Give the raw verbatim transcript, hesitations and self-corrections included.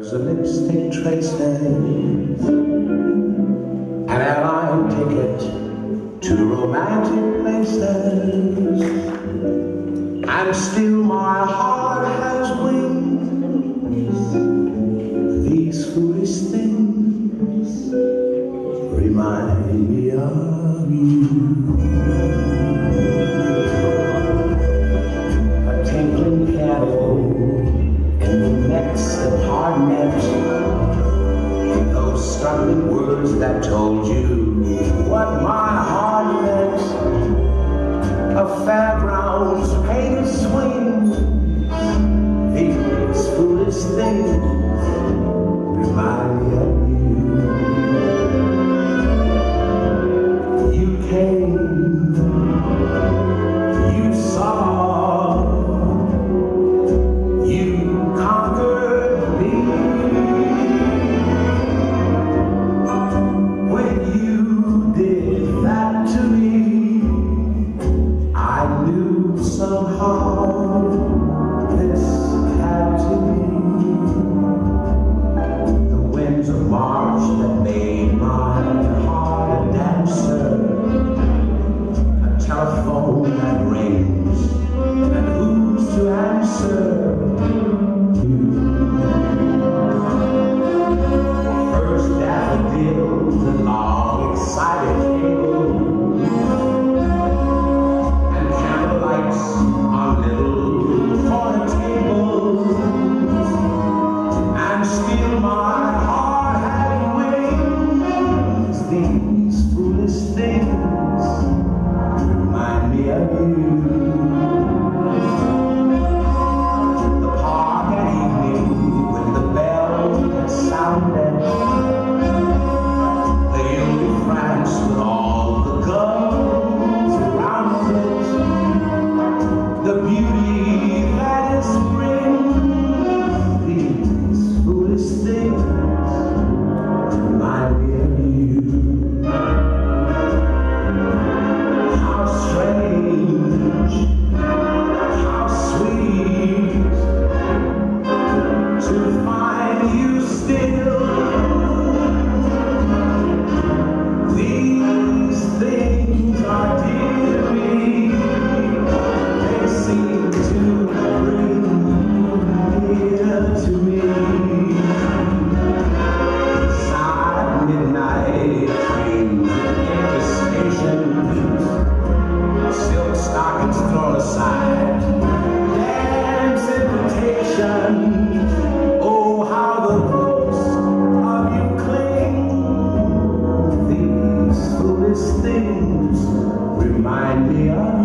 There's a lipstick trace names, an airline ticket to romantic places, and still my heart has wings. These foolish things remind me of you. A tinkling piano in the next apartment, those struggling words that told you what my heart meant. A fairground's painted swing. These foolish things remind me of you. You came, you saw, you conquered me. When you did that to me, I knew somehow this had to be. The winds of March that made my heart a dancer, a telephone that rings and who's to answer? First daffodils and long excited cables, and candlelights on little corner tables, and still my heart had wings. These foolish things remind me of you. The park at evening when the bell had sounded, the Ile de France with all the girls around it, the beauty that is spring. These foolish things remind me of you. How strange, how sweet to find you still. These things are dear to me. They seem to bring you near to me. Inside midnight trains at empty stations, silk stockings thrown aside, dance invitations. Oh, how the ropes of you cling. These foolish things remind me of